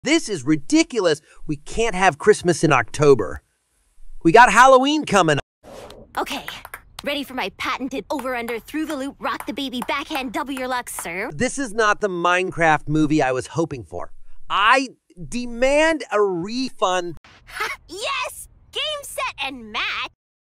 This is ridiculous. We can't have Christmas in October. We got Halloween coming up. Okay, ready for my patented over-under through-the-loop rock the baby backhand double your luck serve? This is not the Minecraft movie I was hoping for. I demand a refund. Yes! Game, set, and match!